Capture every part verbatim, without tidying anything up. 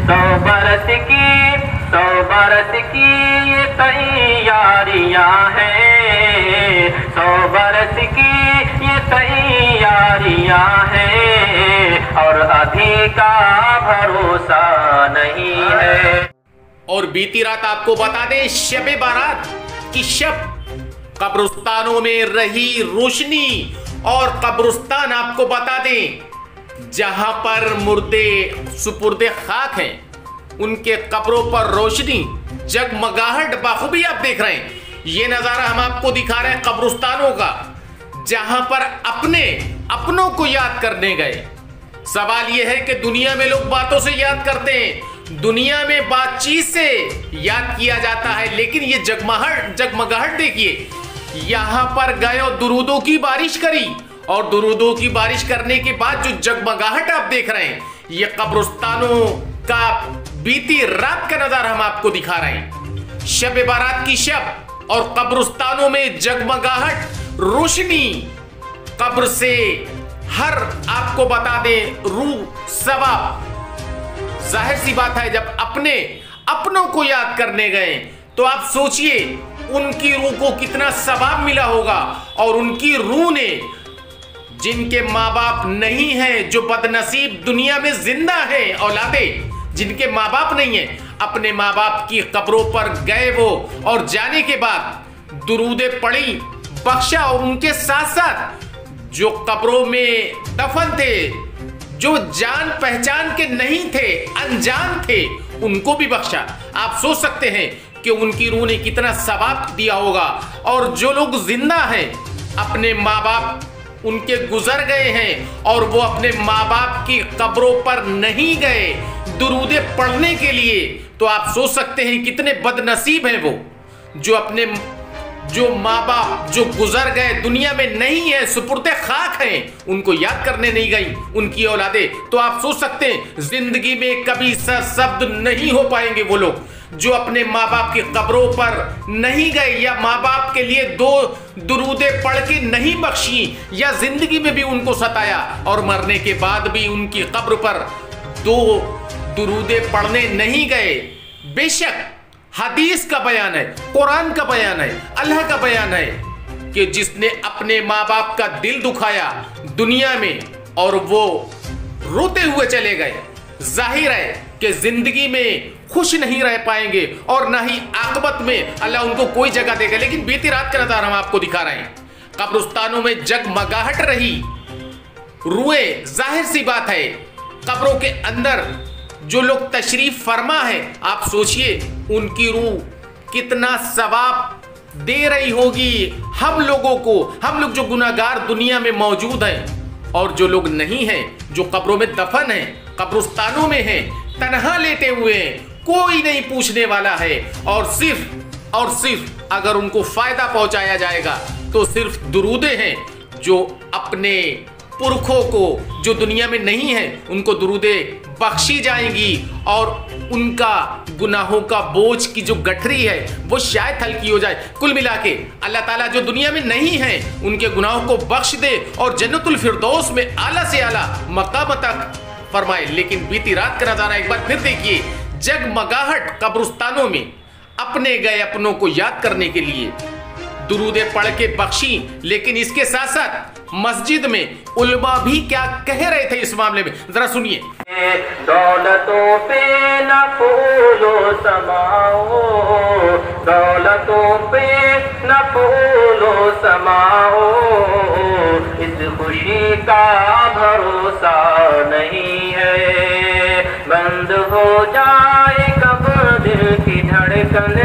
सौ बरस की सौ बरस की ये तैयारियां हैं, सौ बरस की ये तैयारियां हैं और अभी का भरोसा नहीं है। और बीती रात आपको बता दें, शब बारात की शब कब्रिस्तानों में रही रोशनी, और कब्रिस्तान आपको बता दें जहां पर मुर्दे सुपुर्दे खाक हैं उनके कब्रों पर रोशनी जगमगाहट बाखूबी आप देख रहे हैं। ये नजारा हम आपको दिखा रहे हैं कब्रिस्तानों का, जहां पर अपने अपनों को याद करने गए। सवाल यह है कि दुनिया में लोग बातों से याद करते हैं, दुनिया में बातचीत से याद किया जाता है, लेकिन ये जगमगाहट जगमगाहट देखिए, यहां पर गए और दुरूदों की बारिश करी, और दुरूदों की बारिश करने के बाद जो जगमगाहट आप देख रहे हैं, ये कब्रिस्तानों का बीती रात का नजारा हम आपको दिखा रहे हैं। शब बारात की शब और कब्रिस्तानों में जगमगाहट, रोशनी, कब्र से हर आपको बता दें रूह सवाब। जाहिर सी बात है, जब अपने अपनों को याद करने गए तो आप सोचिए उनकी रूह को कितना सवाब मिला होगा, और उनकी रूह ने, जिनके माँ बाप नहीं हैं, जो बदनसीब दुनिया में जिंदा हैं, औलादे जिनके माँ बाप नहीं हैं, अपने माँ बाप की कब्रों पर गए वो, और जाने के बाद दुरूदे पढ़ी, बख्शा, और उनके साथ साथ जो कब्रों में दफन थे, जो जान पहचान के नहीं थे, अनजान थे, उनको भी बख्शा। आप सोच सकते हैं कि उनकी रूह ने कितना सवाब दिया होगा। और जो लोग जिंदा हैं, अपने माँ बाप उनके गुजर गए हैं और वो अपने माँ बाप की कब्रों पर नहीं गए दुरूदे पढ़ने के लिए, तो आप सोच सकते हैं कितने बदनसीब हैं वो, जो अपने जो माँ बाप जो गुजर गए, दुनिया में नहीं है, सुपुर्दे खाक हैं, उनको याद करने नहीं गई उनकी औलादे। तो आप सोच सकते हैं जिंदगी में कभी सरशब्द नहीं हो पाएंगे वो लोग जो अपने माँ बाप की कब्रों पर नहीं गए, या माँ बाप के लिए दो दुरूदे पढ़ के नहीं बख्शी, या जिंदगी में भी उनको सताया और मरने के बाद भी उनकी कब्र पर दो दुरूदे पढ़ने नहीं गए। बेशक हदीस का बयान है, कुरान का बयान है, अल्लाह का बयान है कि जिसने अपने माँ बाप का दिल दुखाया दुनिया में और वो रोते हुए चले गए, जाहिर है कि जिंदगी में खुश नहीं रह पाएंगे और ना ही आखिरत में अल्लाह उनको कोई जगह देगा। लेकिन बीती रात का नजारा हम आपको दिखा रहे हैं, कब्रिस्तानों में जगमगाहट रही रूहें। जाहिर सी बात है कब्रों के अंदर जो लोग तशरीफ फरमा है, आप सोचिए उनकी रूह कितना सवाब दे रही होगी हम लोगों को, हम लोग जो गुनाहगार दुनिया में मौजूद हैं और जो लोग नहीं हैं, जो कब्रों में दफन हैं, कब्रिस्तानों में हैं, तन्हा लेटे हुए हैं, कोई नहीं पूछने वाला है, और सिर्फ और सिर्फ अगर उनको फायदा पहुंचाया जाएगा तो सिर्फ दुरूदे हैं जो अपने पुरखों को जो दुनिया में नहीं है उनको दुरूदे बख्शी जाएंगी, और उनका गुनाहों का बोझ की जो गठरी है वो शायद हल्की हो जाए। कुल मिला के अल्लाह ताला जो दुनिया में नहीं है उनके गुनाहों को बख्श दे और जन्नतुल फिरदौस में आला से आला मकाम तक फरमाए। लेकिन बीती रात का नजारा एक बार फिर देखिए, जगमगाहट कब्रिस्तानों में अपने गए अपनों को याद करने के लिए दुरूदे पढ़ के बख्शी। लेकिन इसके साथ साथ मस्जिद में उलमा भी क्या कह रहे थे इस मामले में, जरा सुनिए। दौलतों पे न फूलो समाओ, दौलतों पे न फूलो समाओ, इस खुशी का भरोसा नहीं है। बंद हो जाए कब दिल की धड़कन,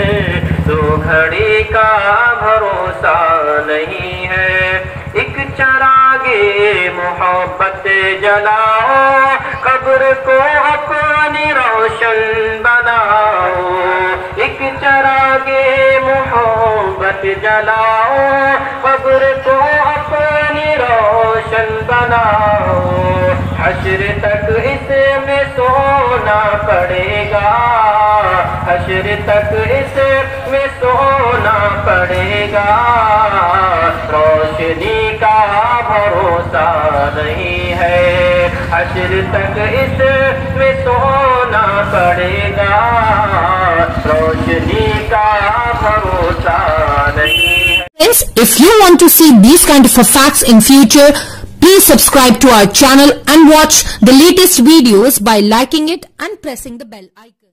तो घड़ी का भरोसा नहीं है। एक चरागे मोहब्बत जलाओ, कब्र को अपनी रोशन बनाओ। एक चरागे मोहब्बत जलाओ, कब्र को अपनी रोशन बनाओ। हश्र तक इसमें सोना पड़ेगा, हश्र तक इसमें सोना पड़ेगा। रोशनी का भरोसा नहीं है, हश्र तक इसमें सोना पड़ेगा, रोशनी का भरोसा नहीं है। Friends, if you want to see these kind of facts in future, please subscribe to our channel and watch the latest videos by liking it and pressing the bell icon.